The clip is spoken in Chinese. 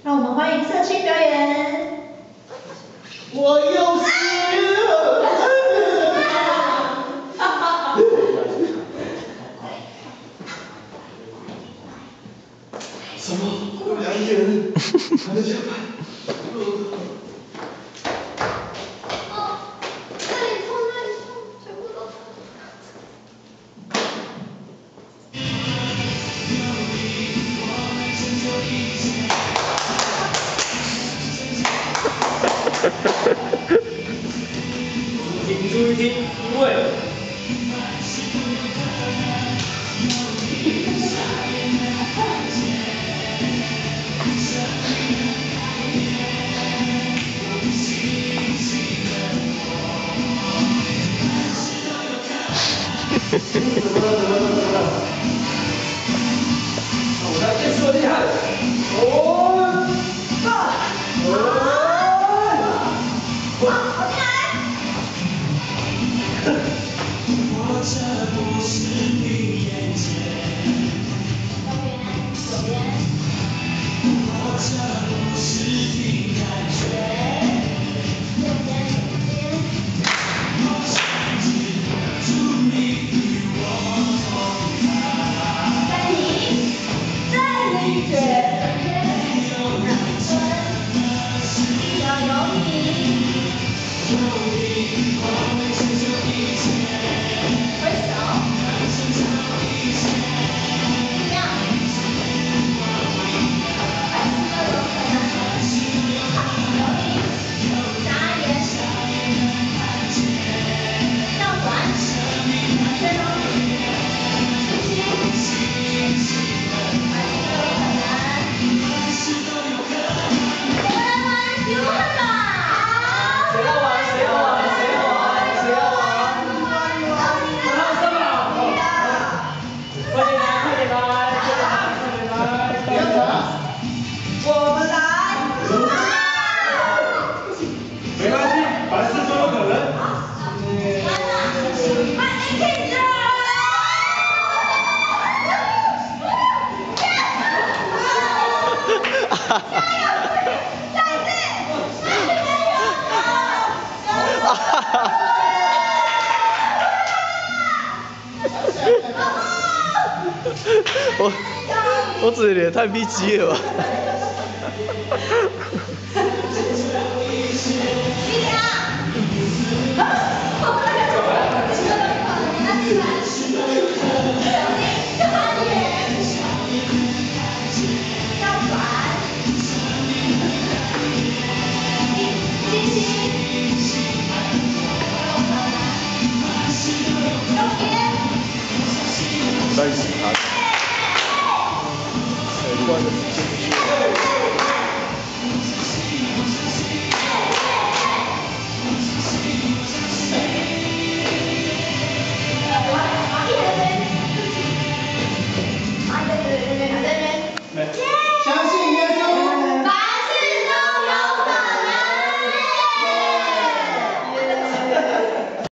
让我们欢迎色青表演。 我又是。什么？有2个人还在加班。 注意听，因为我来变速厉害， 这不是你眼前，左边，我这不是你感觉，右边，我甚至祝你与我同在你觉得没有人只要有你，我会承受一切。 我自己也太逼急了吧！ 你俩。